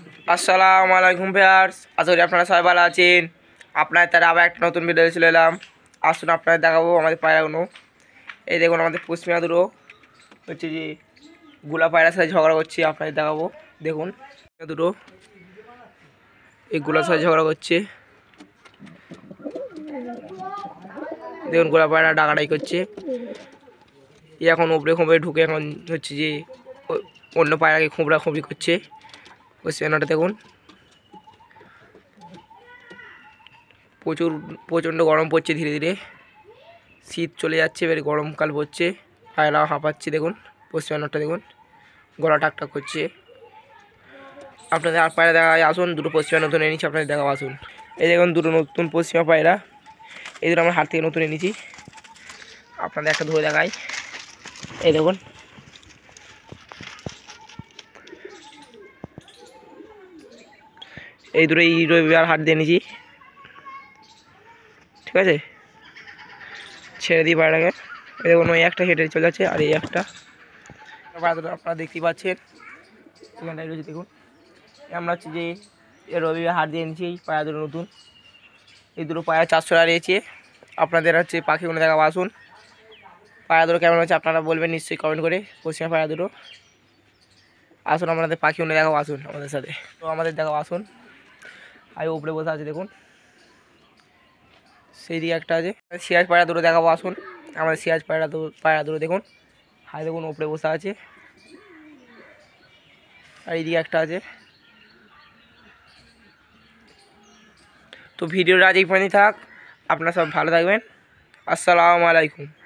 আসসালামু আলাইকুম ভিউয়ার্স, আশা করি আপনারা সবাই ভালো আছেন। আপনার তারা আবার একটা নতুন ভিডিও চলে এলাম। আসুন আপনাদের দেখাবো আমাদের পায়রাগুলো। এই দেখুন আমাদের পশ্চিমা দুটো হচ্ছে যে গোলা পায়রার সাথে ঝগড়া করছে, আপনাদের দেখাবো। দেখুন দুটো এই গোলার সাথে ঝগড়া করছে। দেখুন গোলা পায়রা ডাকাডাকি করছে। এখন উপরে খুঁড়ে ঢুকে এখন হচ্ছে যে অন্য পায়রাকে খুঁবড়া খুঁবড়ি করছে। পশ্চিমাটা দেখুন প্রচণ্ড গরম পড়ছে, ধীরে ধীরে শীত চলে যাচ্ছে, এবারে গরমকাল পড়ছে। পায়রা হাঁপাচ্ছে, দেখুন পশ্চিমাটা দেখুন গলা টাকটাক করছে। আপনাদের আর পায়রা দেখা আসুন, দুটো পশ্চিমা নতুন এনেছি, আপনাদের দেখা আসুন। এই দেখুন দুটো নতুন পশ্চিমা পায়রা, এই দুটো আমার হাত থেকে নতুন এনেছি, আপনাদের একটা ধরে দেখাই। এই দেখুন এই দুটো এই রবিবার হাট দিয়ে এনেছি, ঠিক আছে। ছেড়ে দিই পায়রাকে। এই দেখুন ওই একটা হেঁটে চলে যাচ্ছে, আর এই একটা পায়রা দুটো আপনারা দেখতেই পাচ্ছেন এখানটায় রয়েছে। দেখুন আমরা হচ্ছে যে রবিবার হাট দিয়ে এনেছি এই পায়রা দুটো নতুন। এই দুটো পায়রা 400 টাকা নিয়েছে। আপনাদের হচ্ছে পাখিগুলো দেখাবো আসুন। পায়রা দুটো কেমন হচ্ছে আপনারা বলবেন নিশ্চয়ই কমেন্ট করে। পশ্চিমা পায়রা দুটো আসুন, আপনাদের পাখিগুলো দেখাবো আসুন আমাদের সাথে। তো আমাদের দেখাবো আসুন। আর উপরে বসে আছে দেখুন, সেই দিকে একটা আছে। সিরাজ পায়রা দুটো দেখাবো আসুন। আমাদের সিরাজ পায়রা দুটো দেখুন, হাই দেখুন উপরে বসে আছে। আর এইদিকে একটা আছে। তো ভিডিওটা আজ এই পর্যন্তই থাক। আপনারা সব ভালো থাকবেন। আসসালামু আলাইকুম।